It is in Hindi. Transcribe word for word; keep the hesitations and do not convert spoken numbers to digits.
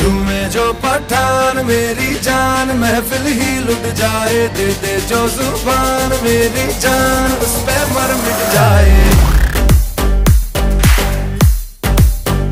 झूमे जो पठान मेरी जान महफिल ही लुट जाए, दे दे जो जुबान मेरी जान उस पे मर मिट जाए।